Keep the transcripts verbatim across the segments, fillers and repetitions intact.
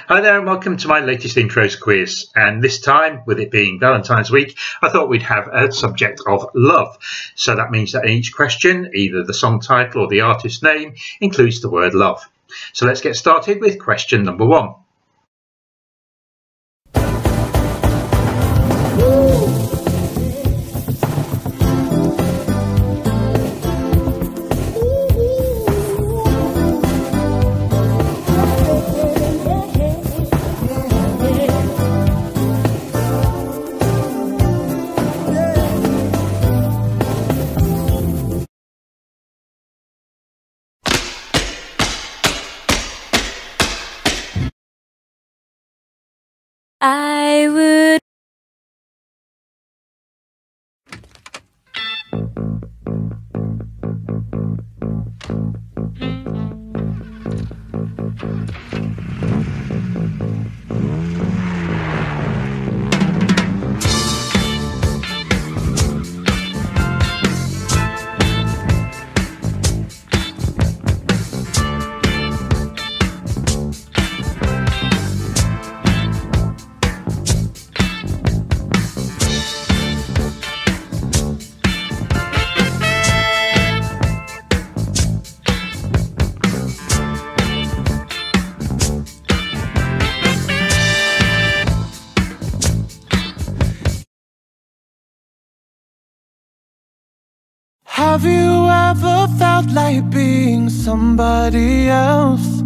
Hi there and welcome to my latest intros quiz, and this time, with it being Valentine's week, I thought we'd have a subject of love. So that means that in each question, either the song title or the artist name includes the word love. So let's get started with question number one. I would Have you ever felt like being somebody else?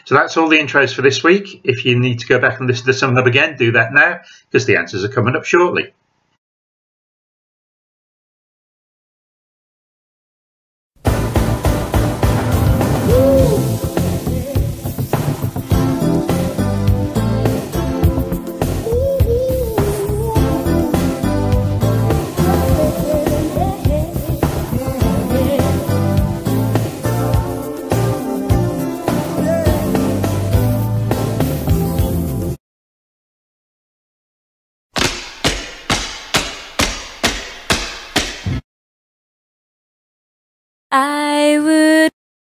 So that's all the intros for this week. If you need to go back and listen to some of them again, do that now, because the answers are coming up shortly. I would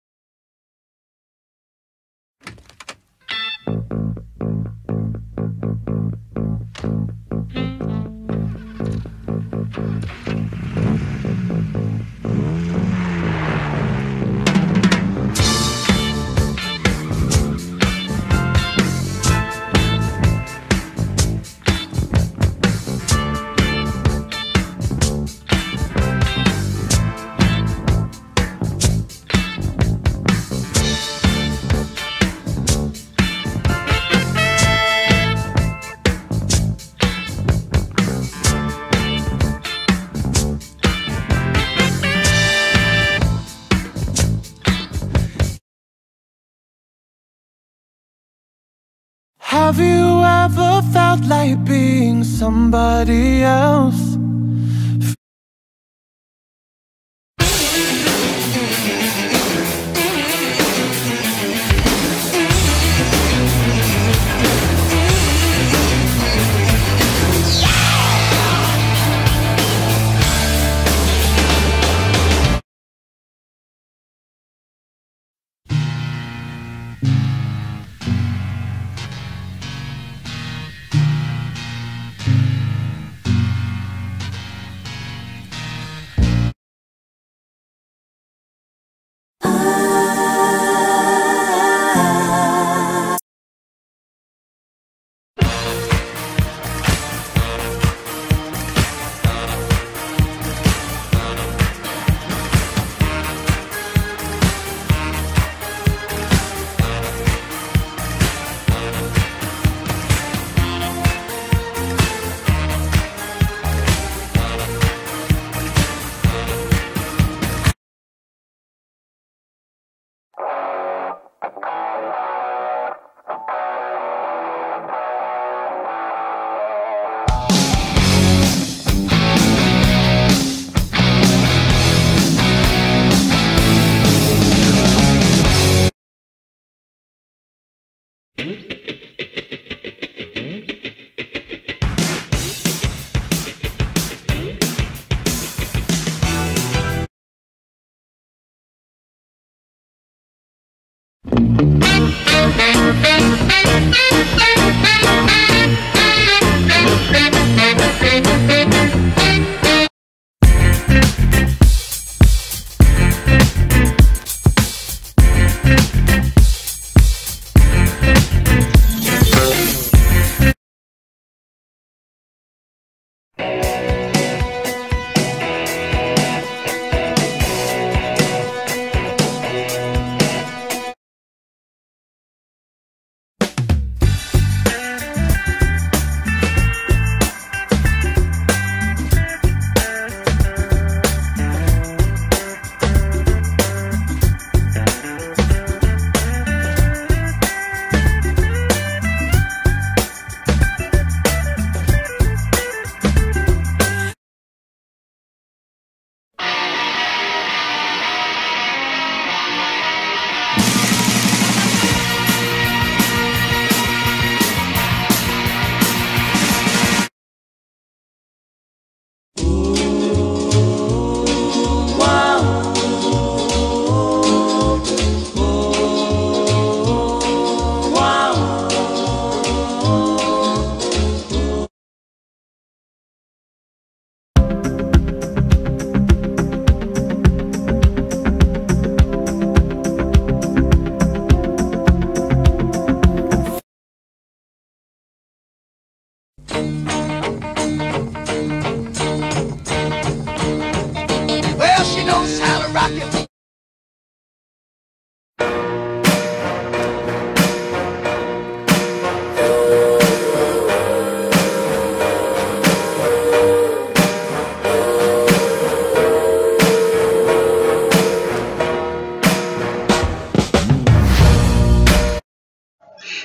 Have you ever felt like being somebody else?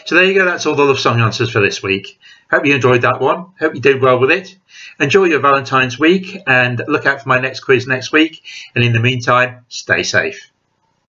So there you go, that's all the love song answers for this week. Hope you enjoyed that one. Hope you did well with it. Enjoy your Valentine's week and look out for my next quiz next week. And in the meantime, stay safe.